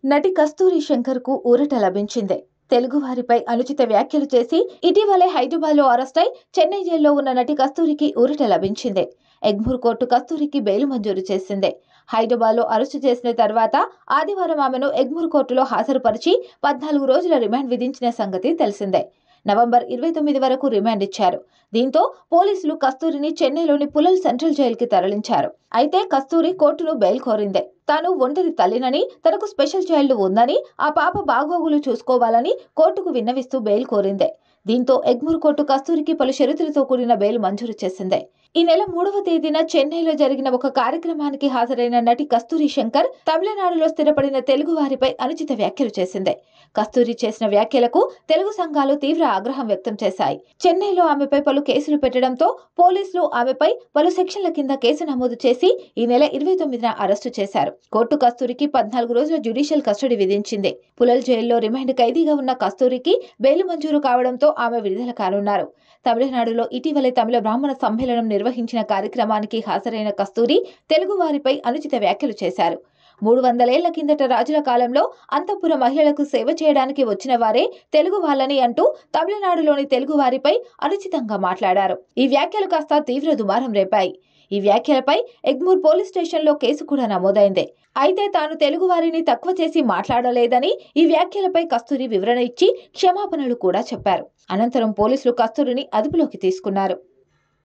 నటి కస్తూరి శంకర్ కు ఊరట లభించింది. తెలుగువారిపై అనుచిత వ్యాఖ్యలు చేసి ఇటీవలే హైదరాబాద్లో అరెస్ట్ అయి చెన్నై జైల్లో ఉన్న నటి కస్తూరికి ఊరట లభించింది. ఎగ్మూర్ కోర్టు కస్తూరికి బెయిల్ మంజూరు చేసింది. హైదరాబాద్లో అరెస్టు చేసిన తర్వాత ఆదివారం ఆమెను ఎగ్మూర్ కోర్టులో హాజరుపరిచి 14 రోజుల రిమాండ్ విధించిన సంగతి తెలిసిందే. నవంబర్ 29 వరకు రిమాండ్ ఇచ్చారు. దీంతో పోలీసులు కస్తూరిని చెన్నైలోని పులల్ సెంట్రల్ జైలుకి తరలించారు. అయితే కస్తూరి కోర్టును బెయిల్ కోరింది. తాను ఒంటరి తల్లినని, తనకు స్పెషల్ చైల్డ్ ఉందని, ఆ పాప బాగోగులు చూసుకోవాలని కోర్టుకు విన్నవిస్తూ బెయిల్ కోరింది. దీంతో ఎగ్మూర్ కోర్టు కస్తూరికి పలు షరతులతో కూడిన బెయిల్ మంజూరు చేసింది. ఈ నెల 3వ తేదీన చెన్నైలో జరిగిన ఒక కార్యక్రమానికి హాజరైన నటి కస్తూరి శంకర్ తమిళనాడులో స్థిరపడిన తెలుగు వారిపై అనుచిత వ్యాఖ్యలు చేసింది. కస్తూరి చేసిన వ్యాఖ్యలకు తెలుగు సంఘాలు తీవ్ర ఆగ్రహం వ్యక్తం చేశాయి. చెన్నైలో ఆమెపై పలు కేసులు పెట్టడంతో పోలీసులు ఆమెపై పలు సెక్షన్ల కింద కేసు నమోదు చేసి ఈ నెల 29న అరెస్టు చేశారు. కోర్టు కస్తూరికి 14 రోజుల జ్యుడిషియల్ కస్టడీ విధించింది. పులల్ జైల్లో రిమాండ్ ఖైదీగా ఉన్న కస్తూరికి బెయిల్ మంజూరు కావడంతో ఆమె విడుదల కానున్నారు. తమిళనాడులో ఇటీవలే తమిళ బ్రాహ్మణ సమ్మేళనం నిర్వహించిన కార్యక్రమానికి హాజరైన కస్తూరి తెలుగు వారిపై అనుచిత వ్యాఖ్యలు చేశారు. 300 ఏళ్ల కిందట రాజుల కాలంలో అంతఃపుర మహిళలకు సేవ చేయడానికి వచ్చిన వారే తెలుగు వాళ్ళని అంటూ తమిళనాడులోని తెలుగు వారిపై అనుచితంగా మాట్లాడారు. ఈ వ్యాఖ్యలు కాస్త తీవ్ర దుమారం రేపాయి. ఈ వ్యాఖ్యలపై ఎగ్మూర్ పోలీస్ స్టేషన్లో కేసు కూడా నమోదైంది. అయితే తాను తెలుగు వారిని తక్కువ చేసి మాట్లాడలేదని, ఈ వ్యాఖ్యలపై కస్తూరి వివరణ ఇచ్చి క్షమాపణలు కూడా చెప్పారు. అనంతరం పోలీసులు కస్తూరిని అదుపులోకి తీసుకున్నారు.